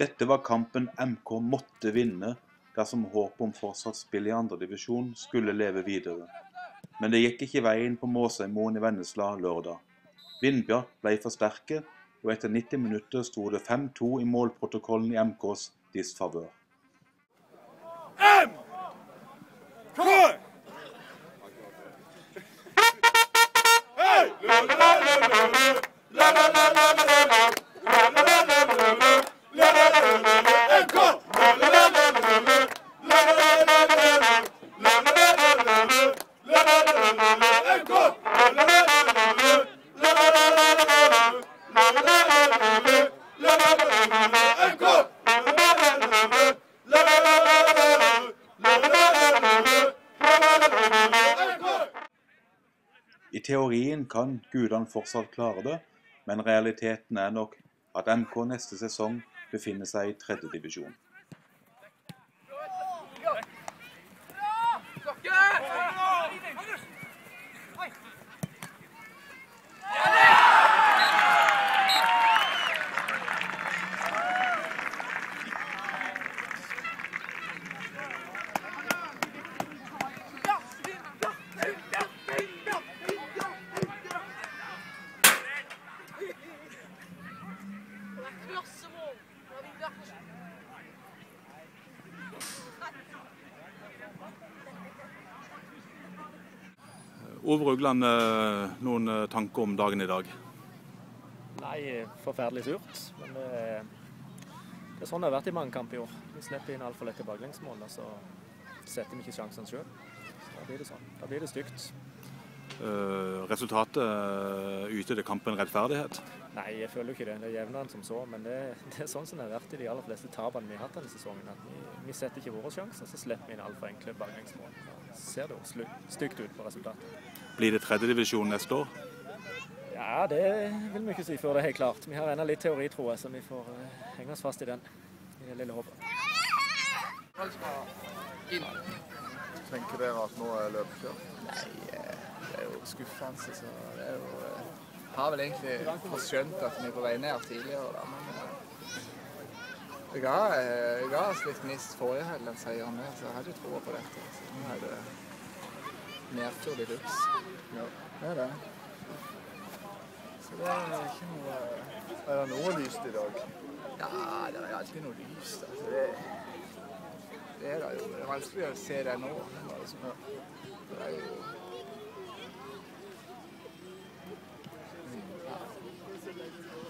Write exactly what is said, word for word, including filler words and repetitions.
Dette var kampen M K måtte vinne dersom håpet om fortsatt spill i andre divisjon skulle leve videre. Men det gikk ikke veien på Måsøymoen i Vennesla lørdag. Vindbjart ble for sterke, og etter nitti minutter sto det fem to i målprotokollen i M Ks disfavør. M K! I teorien kan gudene fortsatt klare det, men realiteten er nok at M K neste sesong befinner seg i tredje divisjon. Ove Rugland, noen tanker om dagen i dag? Nei, forferdelig surt. Men det, det er sånn det har vært i mange kamper i år. Vi slipper inn alt for lette baklengsmål, og så setter vi ikke sjansen selv. Så da blir det sånn. Da blir det stygt. Uh, resultatet yter det kampen rettferdighet? Nei, jeg føler jo ikke det. Det er jevnere enn som så. Men det, det er sånn som det har vært i de aller fleste tapene vi har hatt denne sesongen. At vi, vi setter ikke våre sjanser, så slipper vi inn alt for enkle baklengsmål. Da ser det jo stygt ut på resultatet. Blir det tredje divisjon neste år? Ja, det vil vi ikke si før det er helt klart. Vi har enda litt teori, tror jeg, så vi får uh, henge oss fast i den, i det lille håpet. Tenker dere at nå er løpet kjørt? Nei, det er jo skuffende, så det er jo... Jeg har vel egentlig forskjønt at vi er på vei ned tidligere, da, men... Jeg ga, jeg ga oss litt mist forrige helg den seieren med, så jeg hadde jo troa på dette. Så nå er det nedtur i luks. Ja, det er det. Så det er ikke noe... Er det noe lyst i dag? Ja, det er alltid noe lyst. Altså, det, det er det jo. Det er vanskelig å se det nå. Det er jo...